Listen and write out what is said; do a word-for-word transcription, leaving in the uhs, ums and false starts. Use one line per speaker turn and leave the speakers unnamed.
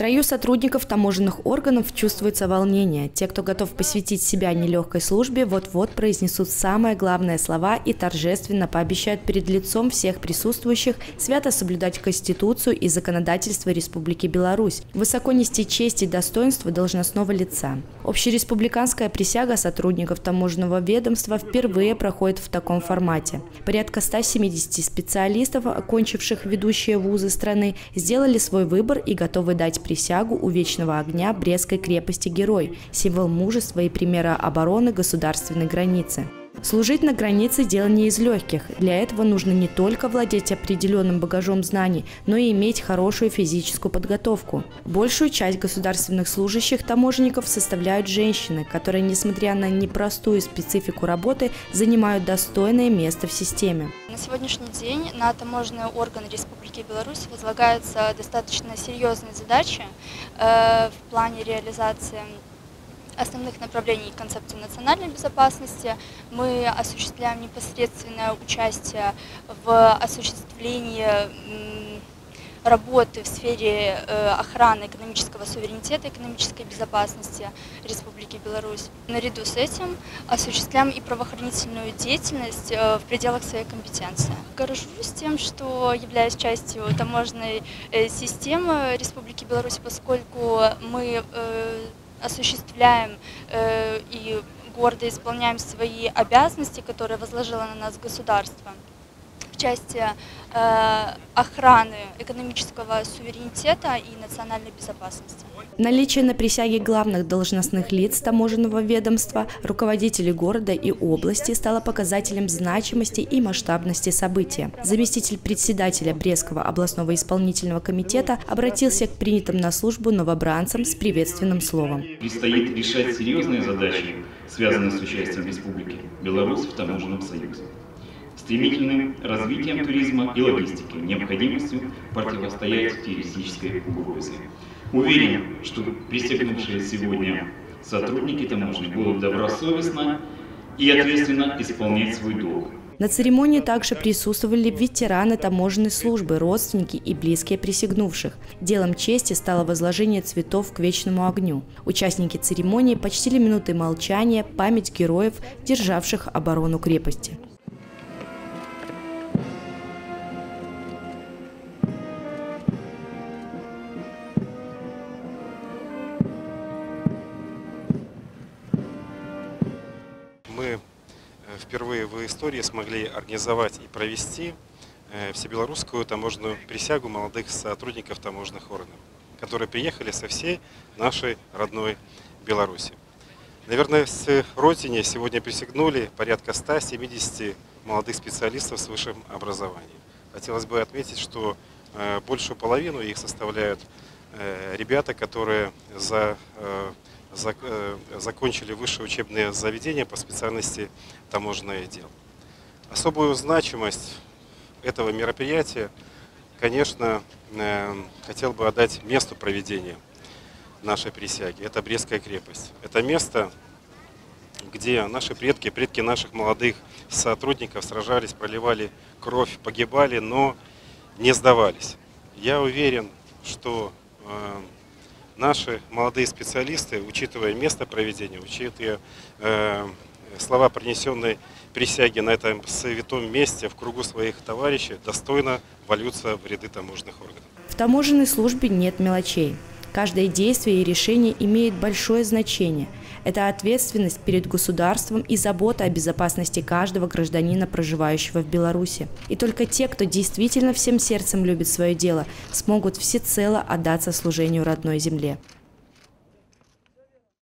строю сотрудников таможенных органов чувствуется волнение. Те, кто готов посвятить себя нелегкой службе, вот-вот произнесут самые главные слова и торжественно пообещают перед лицом всех присутствующих свято соблюдать Конституцию и законодательство Республики Беларусь, высоко нести честь и достоинство должностного лица. Общереспубликанская присяга сотрудников таможенного ведомства впервые проходит в таком формате. Порядка ста семидесяти специалистов, окончивших ведущие вузы страны, сделали свой выбор и готовы дать присягу у вечного огня Брестской крепости «Герой», символ мужества и примера обороны государственной границы. Служить на границе – дело не из легких. Для этого нужно не только владеть определенным багажом знаний, но и иметь хорошую физическую подготовку. Большую часть государственных служащих таможенников составляют женщины, которые, несмотря на непростую специфику работы, занимают достойное место в системе.
На сегодняшний день на таможенные органы Республики Беларусь возлагаются достаточно серьезные задачи э, в плане реализации основных направлений концепции национальной безопасности. Мы осуществляем непосредственное участие в осуществлении работы в сфере охраны экономического суверенитета, экономической безопасности Республики Беларусь. Наряду с этим осуществляем и правоохранительную деятельность в пределах своей компетенции. Горжусь тем, что являюсь частью таможенной системы Республики Беларусь, поскольку мы осуществляем э, и гордо исполняем свои обязанности, которые возложило на нас государство в части э, охраны экономического суверенитета и национальной безопасности.
Наличие на присяге главных должностных лиц таможенного ведомства, руководителей города и области стало показателем значимости и масштабности события. Заместитель председателя Брестского областного исполнительного комитета обратился к принятым на службу новобранцам с приветственным словом.
Предстоит решать серьезные задачи, связанные с участием Республики Беларусь в таможенном союзе, стремительным развитием туризма и логистики, необходимостью противостоять террористической угрозе. Уверен, что присягнувшие сегодня сотрудники таможни будут добросовестно и ответственно исполнять свой долг.
На церемонии также присутствовали ветераны таможенной службы, родственники и близкие присягнувших. Делом чести стало возложение цветов к вечному огню. Участники церемонии почтили минутой молчания память героев, державших оборону крепости.
Мы впервые в истории смогли организовать и провести всебелорусскую таможенную присягу молодых сотрудников таможенных органов, которые приехали со всей нашей родной Беларуси. Наверное, с родине сегодня присягнули порядка ста семидесяти молодых специалистов с высшим образованием. Хотелось бы отметить, что большую половину их составляют ребята, которые за закончили высшее учебное заведение по специальности таможенное дело. Особую значимость этого мероприятия, конечно, хотел бы отдать месту проведения нашей присяги. Это Брестская крепость. Это место, где наши предки, предки наших молодых сотрудников сражались, проливали кровь, погибали, но не сдавались. Я уверен, что наши молодые специалисты, учитывая место проведения, учитывая э, слова принесенной присяги на этом святом месте в кругу своих товарищей, достойно вольются в ряды таможенных органов.
В таможенной службе нет мелочей. Каждое действие и решение имеет большое значение. Это ответственность перед государством и забота о безопасности каждого гражданина, проживающего в Беларуси. И только те, кто действительно всем сердцем любит свое дело, смогут всецело отдаться служению родной земле.